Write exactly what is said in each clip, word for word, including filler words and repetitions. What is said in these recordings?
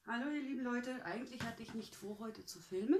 Hallo ihr lieben Leute, eigentlich hatte ich nicht vor, heute zu filmen,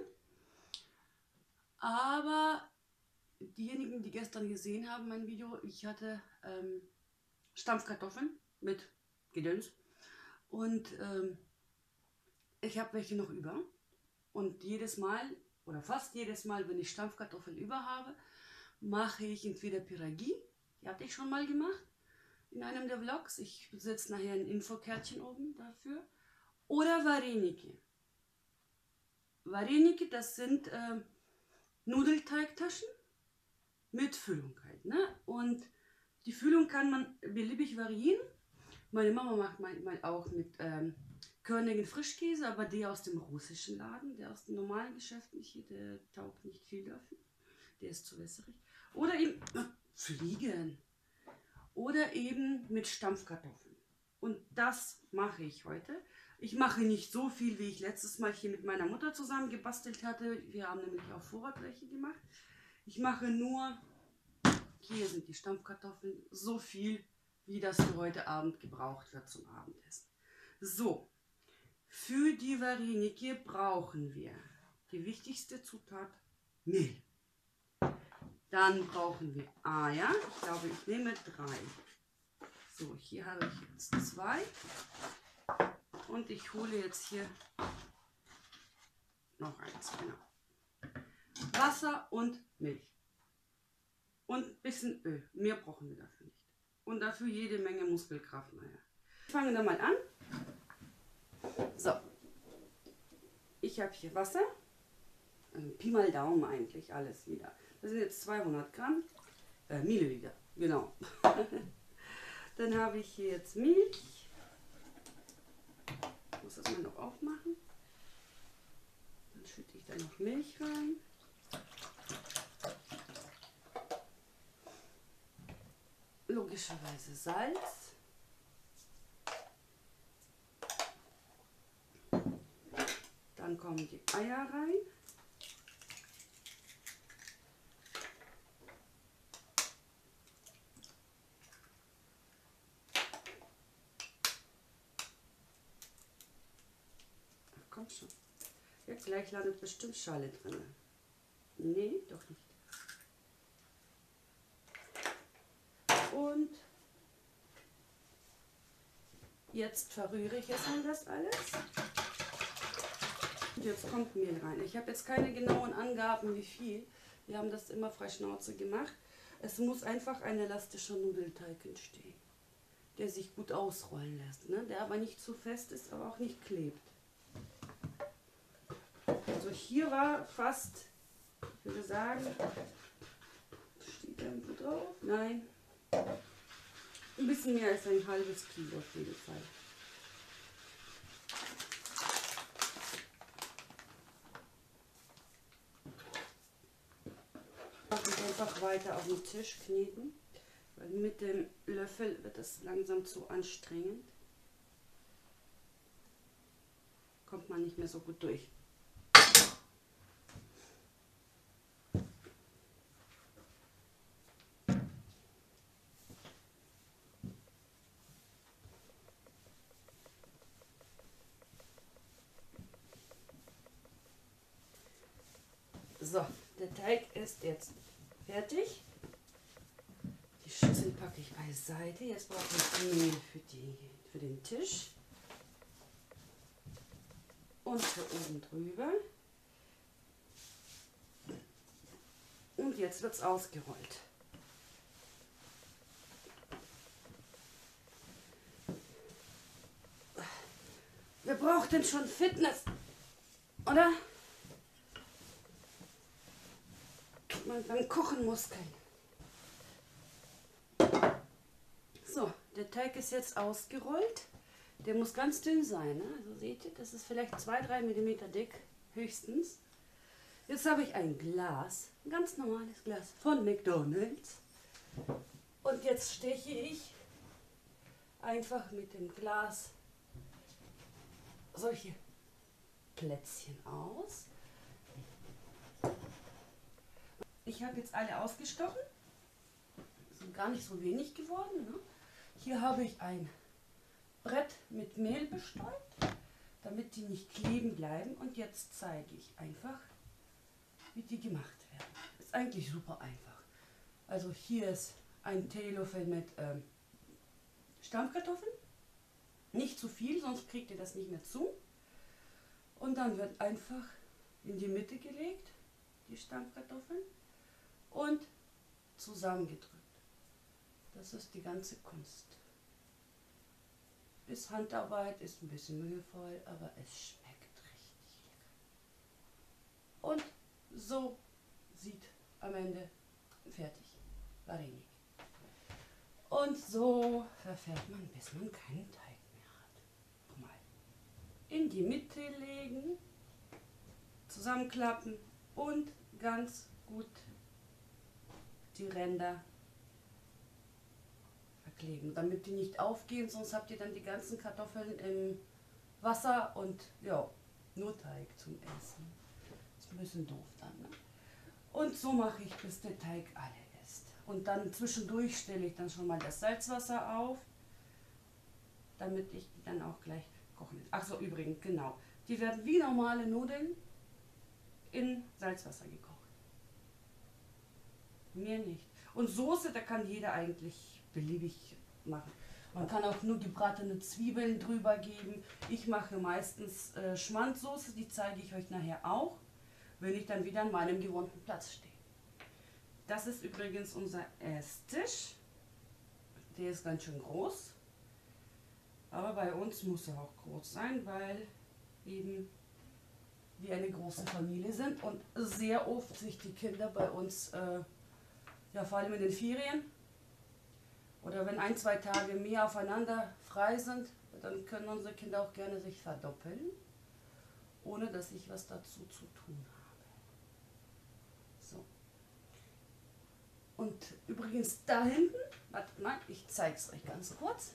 aber diejenigen, die gestern gesehen haben, mein Video, ich hatte ähm, Stampfkartoffeln mit Gedöns und ähm, ich habe welche noch über und jedes Mal oder fast jedes Mal, wenn ich Stampfkartoffeln über habe, mache ich entweder Pierogi, die hatte ich schon mal gemacht in einem der Vlogs, ich setze nachher ein Infokärtchen oben dafür, oder Vareniki. Vareniki, das sind äh, Nudelteigtaschen mit Füllung halt, ne? Und die Füllung kann man beliebig variieren. Meine Mama macht manchmal auch mit ähm, körnigen Frischkäse, aber der aus dem russischen Laden, der aus dem normalen Geschäft nicht, der taugt nicht viel dafür. Der ist zu wässrig. Oder eben äh, Fliegen. Oder eben mit Stampfkartoffeln. Und das mache ich heute. Ich mache nicht so viel, wie ich letztes Mal hier mit meiner Mutter zusammen gebastelt hatte. Wir haben nämlich auch Vorrat welche gemacht. Ich mache nur, hier sind die Stampfkartoffeln, so viel, wie das für heute Abend gebraucht wird zum Abendessen. So, für die Vareniki brauchen wir die wichtigste Zutat, Mehl. Dann brauchen wir Eier. Ich glaube, ich nehme drei. So, hier habe ich jetzt zwei. Und ich hole jetzt hier noch eins. Genau. Wasser und Milch. Und ein bisschen Öl. Mehr brauchen wir dafür nicht. Und dafür jede Menge Muskelkraft. Naja. Wir fangen da mal an. So. Ich habe hier Wasser. Also Pi mal Daumen eigentlich alles wieder. Das sind jetzt zweihundert Gramm. Äh, Milliliter. Genau. Dann habe ich hier jetzt Milch. Ich muss das mal noch aufmachen. Dann schütte ich da noch Milch rein. Logischerweise Salz. Dann kommen die Eier rein. Ach, komm schon. Ja, gleich landet bestimmt Schale drin. Nee, doch nicht. Und jetzt verrühre ich jetzt mal das alles. Und jetzt kommt Mehl rein. Ich habe jetzt keine genauen Angaben, wie viel. Wir haben das immer frei Schnauze gemacht. Es muss einfach ein elastischer Nudelteig entstehen, der sich gut ausrollen lässt, ne? Der aber nicht zu fest ist, aber auch nicht klebt. Also hier war fast, ich würde sagen, steht da irgendwo drauf? Nein. Ein bisschen mehr als ein halbes Kilo auf jeden Fall. Mache ich einfach weiter auf den Tisch kneten, weil mit dem Löffel wird es langsam zu anstrengend. Kommt man nicht mehr so gut durch. So, der Teig ist jetzt fertig. Die Schüssel packe ich beiseite. Jetzt brauche ich Mehl für, die, für den Tisch. Und für oben drüber. Und jetzt wird es ausgerollt. Wer braucht denn schon Fitness? Oder? Man beim Kochen Muskeln. So, der Teig ist jetzt ausgerollt. Der muss ganz dünn sein. Ne? Also seht ihr, das ist vielleicht zwei bis drei Millimeter dick, höchstens. Jetzt habe ich ein Glas, ein ganz normales Glas von McDonald's. Und jetzt steche ich einfach mit dem Glas solche Plätzchen aus. Ich habe jetzt alle ausgestochen. Sind gar nicht so wenig geworden. Ne? Hier habe ich ein Brett mit Mehl bestäubt. damit die nicht kleben bleiben. Und jetzt zeige ich einfach, wie die gemacht werden. Ist eigentlich super einfach. Also hier ist ein Teelöffel mit ähm, Stampfkartoffeln. Nicht zu viel, sonst kriegt ihr das nicht mehr zu. Und dann wird einfach in die Mitte gelegt, die Stampfkartoffeln, und zusammengedrückt. Das ist die ganze Kunst. Ist Handarbeit, ist ein bisschen mühevoll, aber es schmeckt richtig lecker. Und so sieht am Ende fertig Varenik. Und so verfährt man, bis man keinen Teig mehr hat. Guck mal. In die Mitte legen, zusammenklappen und ganz gut die Ränder verkleben, damit die nicht aufgehen, sonst habt ihr dann die ganzen Kartoffeln im Wasser und ja, nur Teig zum Essen. Ist ein bisschen doof dann, ne? Und so mache ich, bis der Teig alle ist. Und dann zwischendurch stelle ich dann schon mal das Salzwasser auf, damit ich die dann auch gleich kochen will. Achso, übrigens, genau. Die werden wie normale Nudeln in Salzwasser gekocht. Mehr nicht. Und Soße, da kann jeder eigentlich beliebig machen. Man kann auch nur gebratene Zwiebeln drüber geben. Ich mache meistens äh, Schmandsoße, die zeige ich euch nachher auch, wenn ich dann wieder an meinem gewohnten Platz stehe. Das ist übrigens unser Esstisch. Der ist ganz schön groß. Aber bei uns muss er auch groß sein, weil eben wir eine große Familie sind und sehr oft sich die Kinder bei uns, äh, ja vor allem in den Ferien, oder wenn ein, zwei Tage mehr aufeinander frei sind, dann können unsere Kinder auch gerne sich verdoppeln, ohne dass ich was dazu zu tun habe. So. Und übrigens da hinten, warte mal, ich zeige es euch ganz kurz.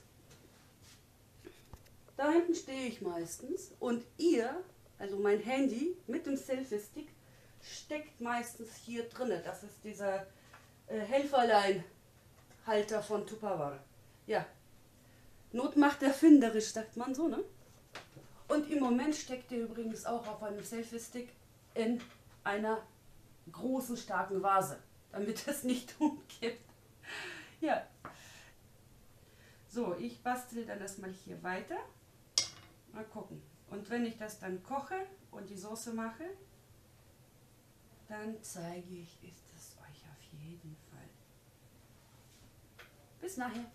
Da hinten stehe ich meistens und ihr, also mein Handy mit dem Selfie-Stick, steckt meistens hier drin. Das ist dieser äh, Helferlein-Halter von Tupperware. Ja, Not macht erfinderisch, sagt man so, ne? Und im Moment steckt ihr übrigens auch auf einem Selfie-Stick in einer großen, starken Vase, damit es nicht umkippt. Ja. So, ich bastel dann erstmal hier weiter. Mal gucken. Und wenn ich das dann koche und die Soße mache, dann zeige ich es euch auf jeden Fall. Bis nachher.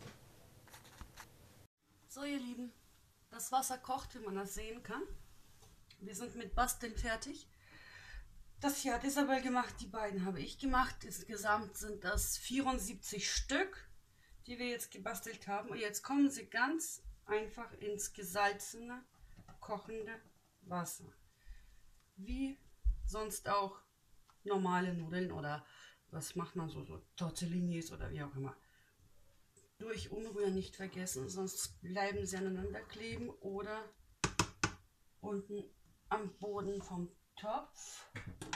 So ihr Lieben, das Wasser kocht, wie man das sehen kann. Wir sind mit Basteln fertig. Das hier hat Isabel gemacht, die beiden habe ich gemacht. Insgesamt sind das vierundsiebzig Stück, die wir jetzt gebastelt haben. Und jetzt kommen sie ganz einfach ins gesalzene, kochende Wasser. Wie sonst auch normale Nudeln oder was macht man so, so Tortellinis oder wie auch immer. Durch Umrühren nicht vergessen, sonst bleiben sie aneinander kleben oder unten am Boden vom Topf.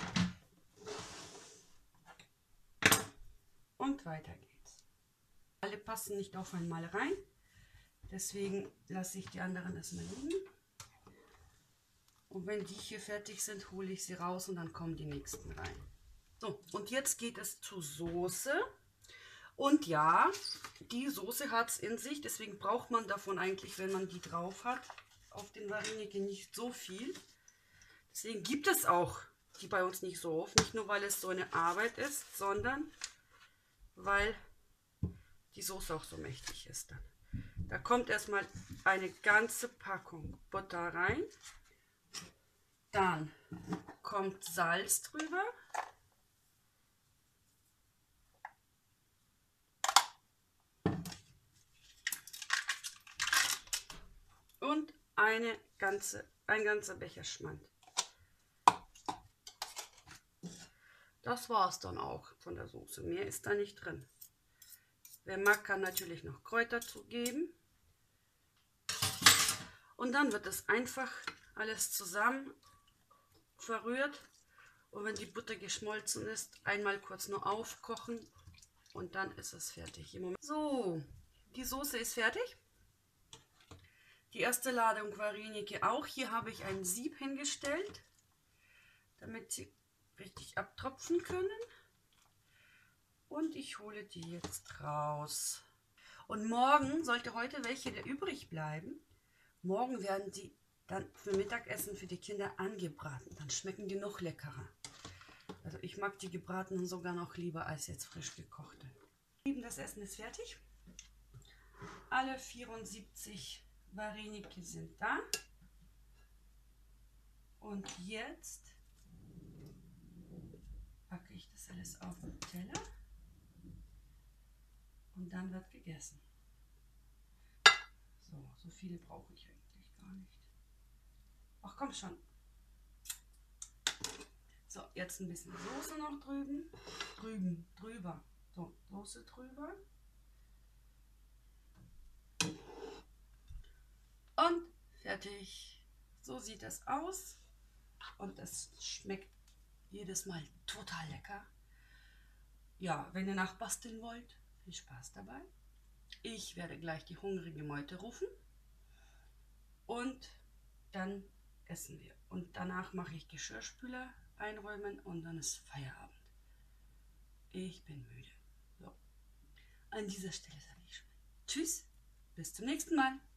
Und weiter geht's. Alle passen nicht auf einmal rein, deswegen lasse ich die anderen erstmal liegen. Und wenn die hier fertig sind, hole ich sie raus und dann kommen die nächsten rein. So, und jetzt geht es zur Soße. Und ja, die Soße hat es in sich, deswegen braucht man davon eigentlich, wenn man die drauf hat, auf den Vareniki nicht so viel. Deswegen gibt es auch die bei uns nicht so oft, nicht nur weil es so eine Arbeit ist, sondern weil die Soße auch so mächtig ist dann. Da kommt erstmal eine ganze Packung Butter rein. Dann kommt Salz drüber. Und eine ganze, ein ganzer Becher Schmand. Das war es dann auch von der Soße. Mehr ist da nicht drin. Wer mag, kann natürlich noch Kräuter zugeben. Und dann wird es einfach alles zusammen verrührt. Und wenn die Butter geschmolzen ist, einmal kurz nur aufkochen und dann ist es fertig. Im Moment. So, die Soße ist fertig. Die erste Ladung Vareniki auch. Hier habe ich ein Sieb hingestellt, damit sie richtig abtropfen können. Und ich hole die jetzt raus. Und morgen, sollte heute welche übrig bleiben, morgen werden die dann für Mittagessen für die Kinder angebraten. Dann schmecken die noch leckerer. Also ich mag die gebratenen sogar noch lieber als jetzt frisch gekochte. Das Essen ist fertig. Alle vierundsiebzig Vareniki sind da. Und jetzt packe ich das alles auf den Teller. Und dann wird gegessen. So, so viele brauche ich eigentlich gar nicht. Ach komm schon. So, jetzt ein bisschen Soße noch drüben. Drüben, drüber. So, Soße drüber. Und fertig. So sieht das aus. Und das schmeckt jedes Mal total lecker. Ja, wenn ihr nachbasteln wollt, viel Spaß dabei. Ich werde gleich die hungrige Meute rufen. Und dann essen wir. Und danach mache ich Geschirrspüler einräumen und dann ist Feierabend. Ich bin müde. So. An dieser Stelle sage ich schon. Tschüss, bis zum nächsten Mal.